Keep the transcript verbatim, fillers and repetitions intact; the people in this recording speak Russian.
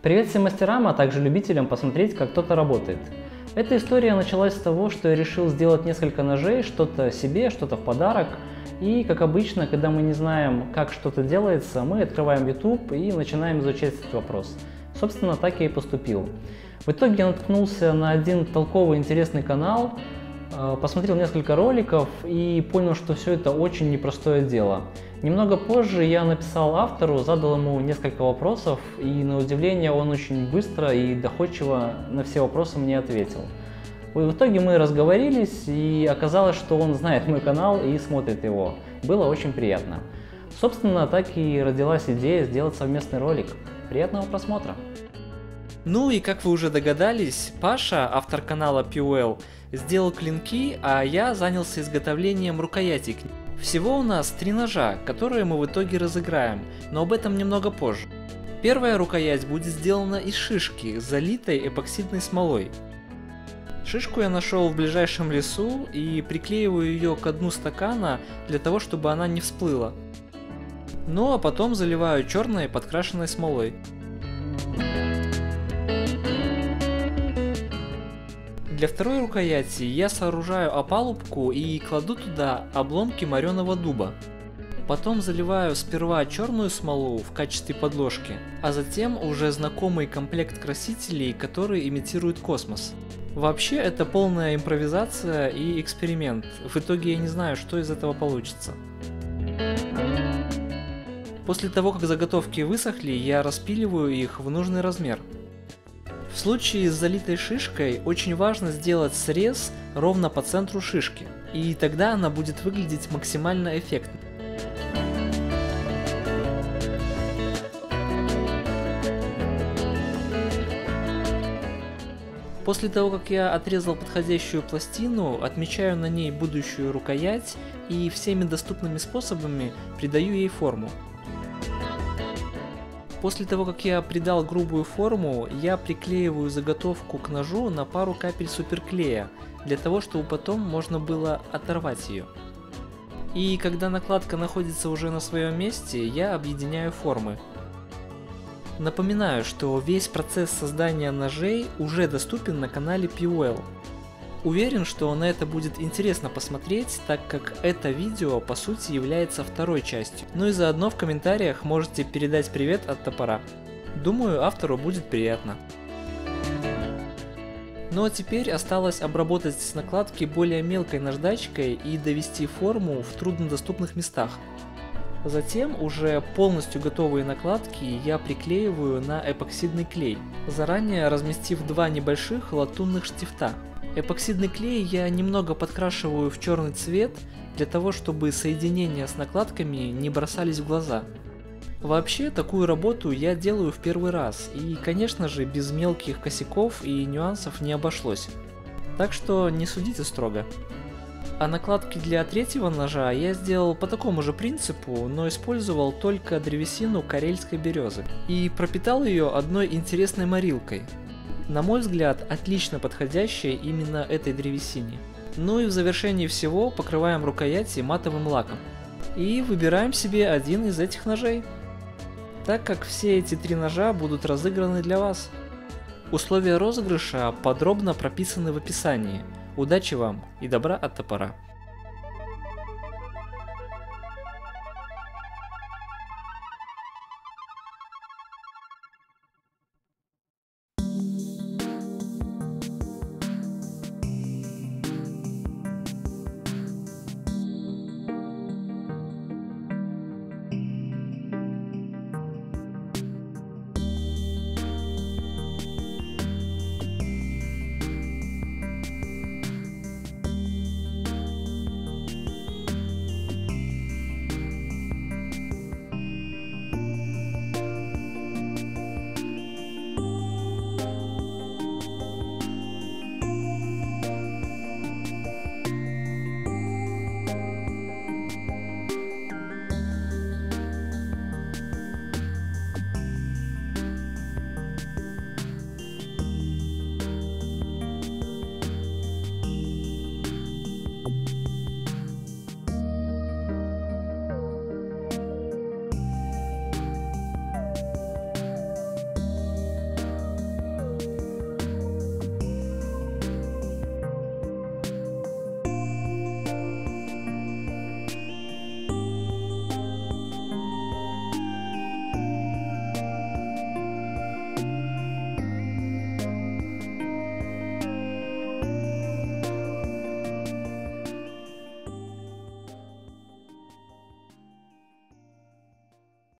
Привет всем мастерам, а также любителям посмотреть, как кто-то работает. Эта история началась с того, что я решил сделать несколько ножей, что-то себе, что-то в подарок. И, как обычно, когда мы не знаем, как что-то делается, мы открываем YouTube и начинаем изучать этот вопрос. Собственно, так я и поступил. В итоге я наткнулся на один толковый интересный канал, посмотрел несколько роликов и понял, что все это очень непростое дело. Немного позже я написал автору, задал ему несколько вопросов, и на удивление он очень быстро и доходчиво на все вопросы мне ответил. В итоге мы разговорились, и оказалось, что он знает мой канал и смотрит его. Было очень приятно. Собственно, так и родилась идея сделать совместный ролик. Приятного просмотра! Ну и как вы уже догадались, Паша, автор канала Пьюэл, сделал клинки, а я занялся изготовлением рукоятей. Всего у нас три ножа, которые мы в итоге разыграем, но об этом немного позже. Первая рукоять будет сделана из шишки, залитой эпоксидной смолой. Шишку я нашел в ближайшем лесу и приклеиваю ее к дну стакана для того, чтобы она не всплыла. Ну а потом заливаю черной подкрашенной смолой. Для второй рукояти я сооружаю опалубку и кладу туда обломки мореного дуба. Потом заливаю сперва черную смолу в качестве подложки, а затем уже знакомый комплект красителей, который имитирует космос. Вообще это полная импровизация и эксперимент. В итоге я не знаю, что из этого получится. После того, как заготовки высохли, я распиливаю их в нужный размер. В случае с залитой шишкой очень важно сделать срез ровно по центру шишки, и тогда она будет выглядеть максимально эффектно. После того, как я отрезал подходящую пластину, отмечаю на ней будущую рукоять и всеми доступными способами придаю ей форму. После того, как я придал грубую форму, я приклеиваю заготовку к ножу на пару капель суперклея, для того, чтобы потом можно было оторвать ее. И когда накладка находится уже на своем месте, я объединяю формы. Напоминаю, что весь процесс создания ножей уже доступен на канале Пьюэл. Уверен, что на это будет интересно посмотреть, так как это видео по сути является второй частью. Ну и заодно в комментариях можете передать привет от топора. Думаю, автору будет приятно. Ну а теперь осталось обработать с накладки более мелкой наждачкой и довести форму в труднодоступных местах. Затем уже полностью готовые накладки я приклеиваю на эпоксидный клей, заранее разместив два небольших латунных штифта. Эпоксидный клей я немного подкрашиваю в черный цвет, для того, чтобы соединения с накладками не бросались в глаза. Вообще, такую работу я делаю в первый раз, и, конечно же, без мелких косяков и нюансов не обошлось. Так что не судите строго. А накладки для третьего ножа я сделал по такому же принципу, но использовал только древесину карельской березы. И пропитал ее одной интересной морилкой. На мой взгляд, отлично подходящей именно этой древесине. Ну и в завершении всего покрываем рукояти матовым лаком. И выбираем себе один из этих ножей, так как все эти три ножа будут разыграны для вас. Условия розыгрыша подробно прописаны в описании. Удачи вам и добра от топора!